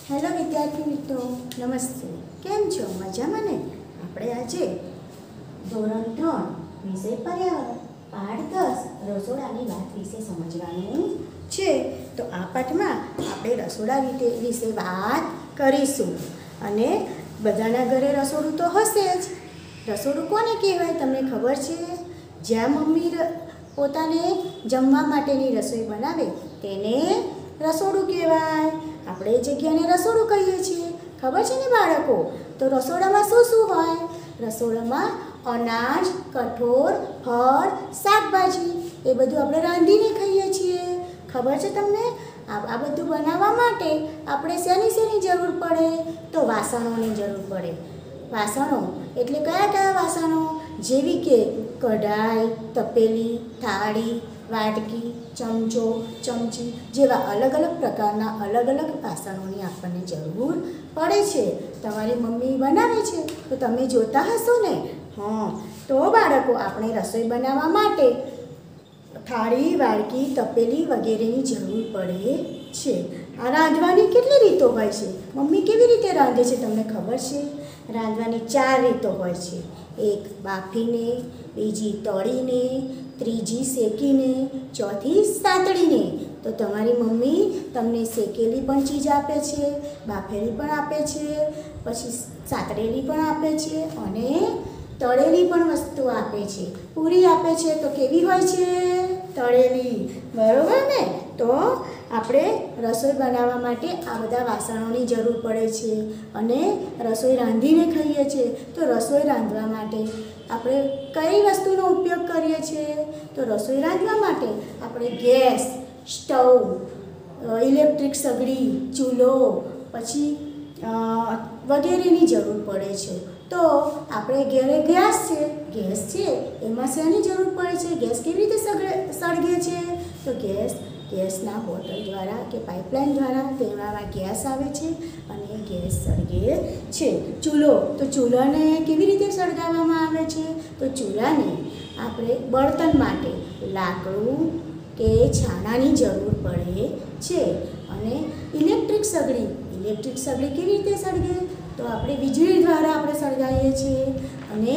Hello વિદ્યાર્થી મિત્રો, નમસ્તે. કેમ છો? મજામાં ને? આપણે આજે ધોરણ 3 વિષય પર્યાવરણ પાઠ 10 રસોડાની વાત વિશે સમજવાનું છે. તો આ પાઠમાં આપણે રસોડા વિશે વાત કરીશું. અને બધાના ઘરે રસોડું તો હશે જ. રસોડું કોને કહેવાય તમને ખબર છે? જ્યાં મમ્મી પોતાને જમવા માટેની રસોઈ બનાવે તેને રસોડું કહેવાય. આપણે એ જગ્યાને રસોડું કહીએ છીએ. ખબર છે ને બાળકો? તો રસોડામાં શું શું હોય? રસોડામાં અનાજ, કઠોળ, ફળ, શાકભાજી એ બધું આપણે રાંધીને ખાઈએ છીએ. ખબર છે તમને? આ બધું બનાવવા માટે આપણે શેની જરૂર પડે? તો વાસણોની જરૂર પડે. વાસણો એટલે કયા કયા વાસણો? જેવી કે કઢાઈ, તપેલી, થાળી, વાટકી, ચમચો, ચમચી જેવા અલગ અલગ પ્રકારના અલગ અલગ વાસણોની આપણને જરૂર પડે છે. તમારી મમ્મી બનાવે છે તો તમે જોતા હશો ને? તો બાળકો, આપણે રસોઈ બનાવવા માટે થાળી, વાડકી, તપેલી વગેરેની જરૂર પડે છે. આ રાંધવાની કેટલી રીતો હોય છે? મમ્મી કેવી રીતે રાંધે છે તમને ખબર છે? રાંધવાની 4 રીતો હોય છે. એક બાફીને, બીજી તળીને, ત્રીજી શેકીને, ચોથી સાતળીને. તો તમારી મમ્મી તમને શેકેલી પણ ચીજ આપે છે, બાફેલી પણ આપે છે, પછી સાતળેલી પણ આપે છે અને તળેલી પણ વસ્તુ આપે છે. પૂરી આપે છે તો કેવી હોય છે? તળેલી. બરોબર ને? તો આપણે રસોઈ બનાવવા માટે આ બધા વાસણોની જરૂર પડે છે. અને રસોઈ રાંધીને ખાઈએ છીએ તો રસોઈ રાંધવા માટે આપણે કઈ વસ્તુનો ઉપયોગ કરીએ છીએ? તો રસોઈ રાંધવા માટે આપણે ગેસ, સ્ટવ, ઇલેક્ટ્રિક સગડી, ચૂલો પછી વગેરેની જરૂર પડે છે. તો આપણે ઘરે ગેસ છે એમાં શેની જરૂર પડે છે? ગેસ કેવી રીતે સળગે છે? તો ગેસના બોટલ દ્વારા કે પાઇપલાઇન દ્વારા તેમાં ગેસ આવે છે અને ગેસ સળગે છે. તો ચૂલાને કેવી રીતે સળગાવવામાં આવે છે? તો ચૂલાને આપણે બળતણ માટે લાકડું કે છાણાની જરૂર પડે છે. અને ઇલેક્ટ્રિક સગડી કેવી રીતે સળગે? તો આપણે વીજળી દ્વારા આપણે સળગાવીએ છીએ. અને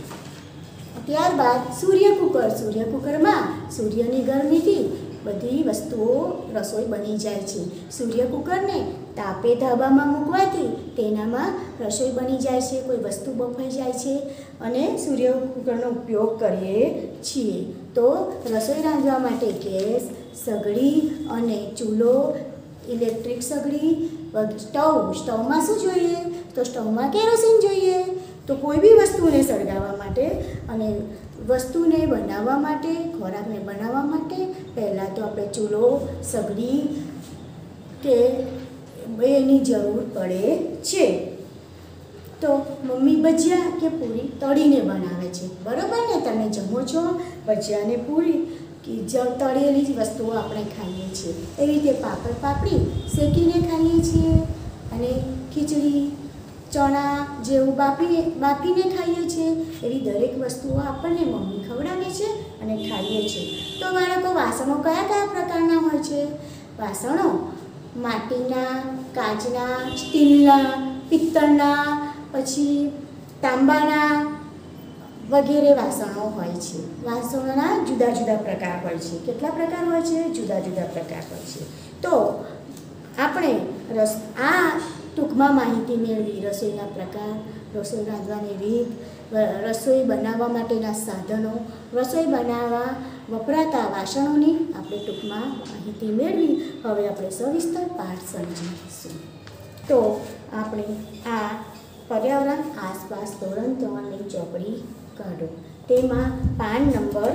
ત્યારબાદ સૂર્યકુકરમાં સૂર્યની ગરમીથી બધી વસ્તુઓ રસોઈ બની જાય છે. સૂર્યકુકરને તાપે ધાબામાં મૂકવાથી તેનામાં રસોઈ બની જાય છે. કોઈ વસ્તુ બફાઈ જાય છે અને સૂર્યકુકરનો ઉપયોગ કરીએ છીએ. તો રસોઈ રાંધવા માટે ગેસ, સગડી અને ચૂલો, ઇલેક્ટ્રિક સગડી, સ્ટવમાં શું જોઈએ? તો સ્ટવમાં કેરોસીન જોઈએ. તો કોઈ બી વસ્તુને સળગાવવા માટે અને વસ્તુને બનાવવા માટે, ખોરાકને બનાવવા માટે પહેલાં તો આપણે ચૂલો, સગડી કે એની જરૂર પડે છે. તો મમ્મી ભજીયા કે પૂરી તળીને બનાવે છે. બરાબર ને? તમે જમો છો ભજીયા ને પૂરી કે તળેલી વસ્તુઓ આપણે ખાઈએ છીએ. એવી રીતે પાપડી શેકીને ખાઈએ છીએ. અને ખીચડી, ચણા જેવું બાફીને ખાઈએ છીએ. એવી દરેક વસ્તુઓ આપણને મમ્મી ખવડાવે છે અને ખાઈએ છીએ. તો બાળકો, વાસણો કયા કયા પ્રકારના હોય છે? વાસણો માટીના, કાચના, સ્ટીલના, પિત્તળના, પછી તાંબાના વગેરે વાસણો હોય છે. વાસણોના જુદા જુદા પ્રકાર હોય છે. કેટલા પ્રકાર હોય છે? જુદા જુદા પ્રકાર હોય છે. તો આપણે આ ટૂંકમાં માહિતી મેળવી રસોઈના પ્રકાર, રસોઈ રાંધવાની રીત, રસોઈ બનાવવા માટેના સાધનો, રસોઈ બનાવવા વપરાતા વાસણોની આપણે ટૂંકમાં માહિતી મેળવી. હવે આપણે સવિસ્તર પાઠ સમજીશું. તો આપણે આ પર્યાવરણ આસપાસ ધોરણ 3ની ચોપડી કાઢો. તેમાં પાન નંબર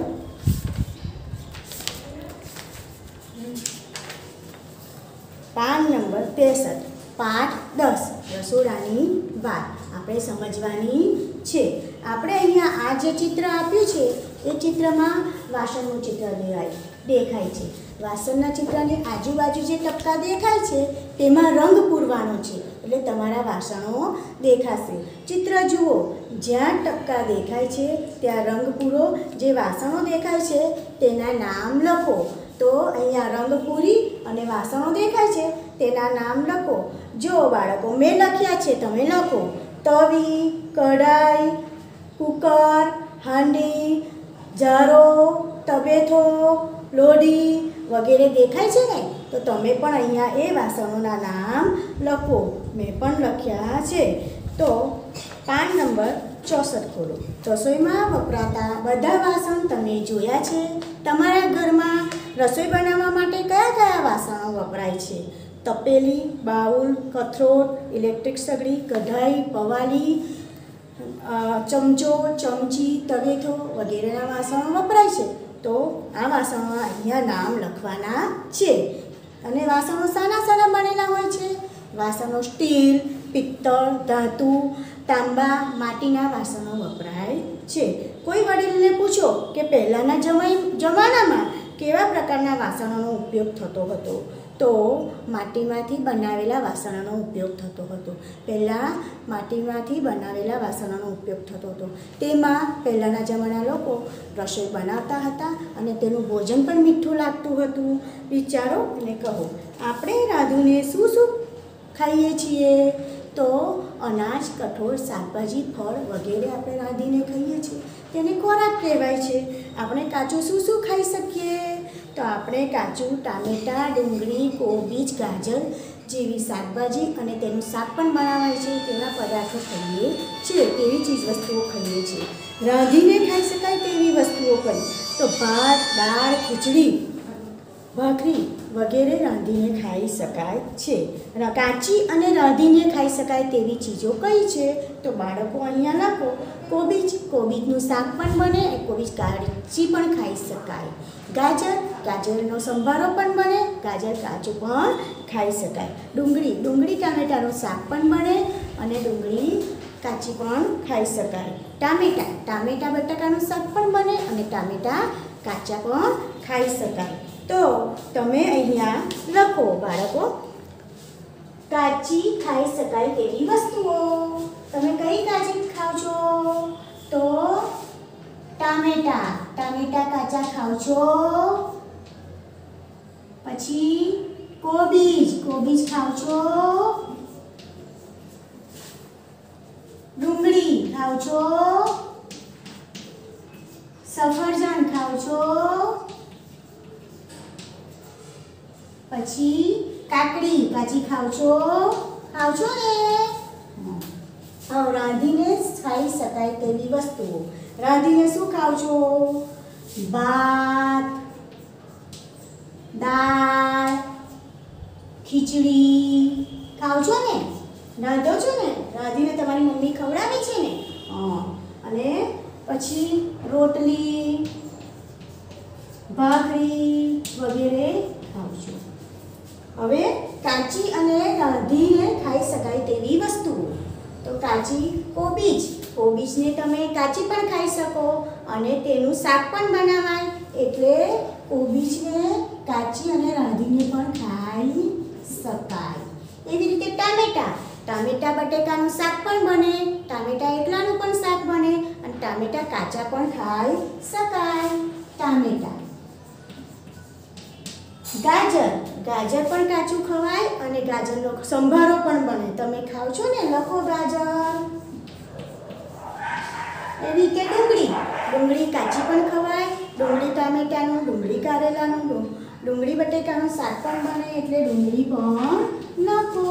63, પાઠ 10 રસોડાની વાત આપણે સમજવાની છે. આપણે અહીંયા આ જે ચિત્ર આપ્યું છે એ ચિત્રમાં વાસણનું ચિત્ર દેખાય છે. વાસણના ચિત્રની આજુબાજુ જે ટપકા દેખાય છે તેમાં રંગ પૂરવાનો છે. એટલે તમારા વાસણો દેખાશે. ચિત્ર જુઓ, જ્યાં ટપકા દેખાય છે ત્યાં રંગ પૂરો. જે વાસણો દેખાય છે તેના નામ લખો. તો અહીંયા રંગ પૂરી અને વાસણો દેખાય છે તેના નામ લખો. જો બાળકો મેં લખ્યા છે, તમે લખો. તવી, કઢાઈ, કુકર, હાંડી, જારો, તબેથો, લોઢી વગેરે દેખાય છે ને? તો તમે પણ અહીંયા એ વાસણોના નામ લખો. મેં પણ લખ્યા છે. તો પાન નંબર 64 ખોલો. રસોઈમાં વપરાતા બધા વાસણ તમે જોયા છે. તમારા ઘરમાં રસોઈ બનાવવા માટે કયા કયા વાસણો વપરાય છે? તપેલી, બાઉલ, કથરોટ, ઇલેક્ટ્રિક સગડી, કઢાઈ, પવાલી, ચમચો, ચમચી, તવેથો વગેરેના વાસણો વપરાય છે. તો આ વાસણોના અહીંયા નામ લખવાના છે. અને વાસણો શાના બનેલા હોય છે? વાસણો સ્ટીલ, પિત્તળ, ધાતુ, તાંબા, માટીના વાસણો વપરાય છે. કોઈ વડીલને પૂછો કે પહેલાંના જમાનામાં કેવા પ્રકારના વાસણોનો ઉપયોગ થતો હતો? તો માટીમાંથી બનાવેલા વાસણોનો ઉપયોગ થતો હતો. પહેલાં માટીમાંથી બનાવેલા વાસણોનો ઉપયોગ થતો હતો. તેમાં પહેલાંના જમાના લોકો રસોઈ બનાવતા હતા અને તેનું ભોજન પણ મીઠું લાગતું હતું. વિચારો અને કહો, આપણે રાંધીને શું શું ખાઈએ છીએ? તો અનાજ, કઠોળ, શાકભાજી, ફળ વગેરે આપણે રાંધીને ખાઈએ છીએ. તેને ખોરાક કહેવાય છે. આપણે કાચું શું શું ખાઈ શકીએ? તો આપણે કાચું ટામેટાં, ડુંગળી, કોબીજ, ગાજર જેવી શાકભાજી અને તેનું શાક પણ બનાવાય છે તેવા પદાર્થો ખાઈએ છીએ. તેવી ચીજ વસ્તુઓ ખાઈએ છીએ. રાંધીને ખાઈ શકાય તેવી વસ્તુઓ કઈ? તો ભાત, દાળ, ખીચડી, ભાખરી વગેરે રાંધીને ખાઈ શકાય છે. કાચી અને રાંધીને ખાઈ શકાય તેવી ચીજો કઈ છે? તો બાળકો અહીંયા લખો. કોબીજ, કોબીજનું શાક પણ બને. કોબીજ કાચી પણ ખાઈ શકાય. ગાજર, ગાજરનો સંભારો પણ બને. ગાજર કાચું પણ ખાઈ શકાય. ડુંગળી, ડુંગળી ટામેટાનું શાક પણ બને અને ડુંગળી કાચી પણ ખાઈ શકાય. ટામેટાં, ટામેટાં બટાકાનું શાક પણ બને અને ટામેટાં કાચા પણ ખાઈ શકાય. તો તમે અહીંયા લખો બાળકો, કાચી ખાઈ શકાય તેવી વસ્તુઓ. તમે કઈ કાચી ખાવ છો? તો ટામેટાં, ટામેટાં કાચા ખાવ છો. પછી કોબીજ, કોબીજ ખાવ છો. ડુંગળી ખાવ છો. સફરજન ખાવ છો. પછી કાકડી કાચી ખાવ છો ને? રાંધીને ખાઈ શકાય તેવી વસ્તુઓ. રાંધીને શું ખાવ છો? ભાત, દાળ, ખીચડી ખાવ છો ને? રાંધો છો ને? રાંધીને તમારી મમ્મી ખવડાવે છે ને? અને પછી રોટલી, ભાખરી વગેરે ખાવ છો. હવે કાચી અને રાંધીને ખાઈ શકાય તેવી વસ્તુઓ. તો કાચી કોબીજ, કોબીજને તમે કાચી પણ ખાઈ શકો અને તેનું શાક પણ બનાવાય. એટલે કોબીજને કાચી અને રાંધીને પણ ખાઈ શકાય. એવી રીતે ટામેટાં, ટામેટાં બટેકાનું શાક પણ બને. ટામેટાં એકલાનું પણ શાક બને અને ટામેટાં કાચા પણ ખાઈ શકાય. ટામેટાં. ગાજર, ગાજર પણ કાચું ખવાય અને ગાજરનો સંભારો પણ બને. તમે ખાવ છો ને? લખો ગાજર. એવી રીતે ડુંગળી, ડુંગળી કાચી પણ ખવાય. ડુંગળી ટામેટાનું, ડુંગળી કારેલાનું, ડુંગળી બટેકાનું શાક પણ બને. એટલે ડુંગળી પણ લખો.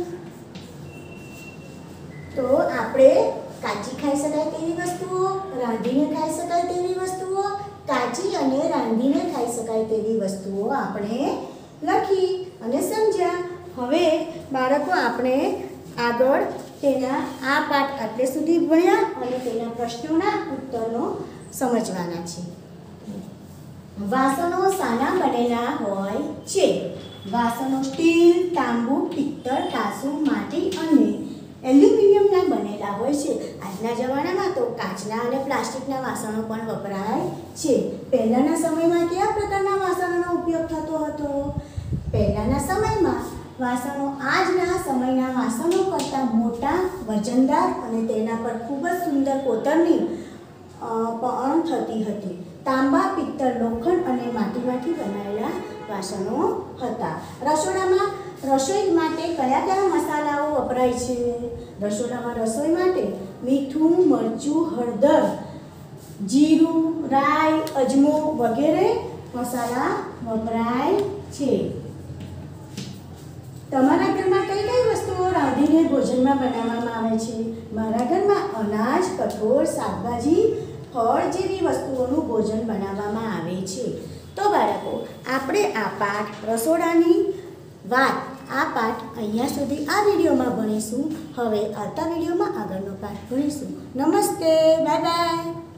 તો આપણે કાચી ખાઈ શકાય તેવી વસ્તુઓ, રાંધીને ખાઈ શકાય તેવી વસ્તુઓ, કાચી અને રાંધીને ખાઈ શકાય તેવી વસ્તુઓ આપણે લખી અને સમજ્યા. હવે બાળકો આપણે આગળ તેના આ પાઠ આટલે સુધી ભણ્યા અને તેના પ્રશ્નોના ઉત્તરો સમજવાના છે. વાસણો શાના બનેલા હોય છે? વાસણો સ્ટીલ, તાંબુ, પિત્તળ, કાંસુ, માટી અને એલ્યુમિનિયમના બનેલા હોય છે. આજના જમાનામાં તો કાચના અને પ્લાસ્ટિકના વાસણો પણ વપરાય છે. પહેલાંના સમયમાં કયા પ્રકારના વાસણોનો ઉપયોગ થતો હતો? પહેલાંના સમયમાં વાસણો આજના સમયના વાસણો કરતાં મોટા, વજનદાર અને તેના પર ખૂબ જ સુંદર કોતરણી પણ થતી હતી. તાંબા, પિત્તળ, લોખંડ અને માટીમાંથી બનાવેલા વાસણો હતા. રસોડામાં રસોઈ માટે કયા કયા મસાલાઓ વપરાય છે? રસોડામાં રસોઈ માટે મીઠું, મરચું, હળદર, જીરું, રાઈ, અજમો વગેરે મસાલા વપરાય છે. તમારા ઘરમાં કઈ કઈ વસ્તુઓ રાંધીને ભોજનમાં બનાવવામાં આવે છે? મારા ઘરમાં અનાજ, કઠોળ, શાકભાજી, ફળ જેવી વસ્તુઓનું ભોજન બનાવવામાં આવે છે. તો બાળકો, આપણે આ પાઠ રસોડાની વાત આ પાઠ અહીંયા સુધી આ વિડીયોમાં ભણીશું. હવે આવતા વિડીયોમાં આગળનો પાઠ ભણીશું. નમસ્તે, બાય બાય.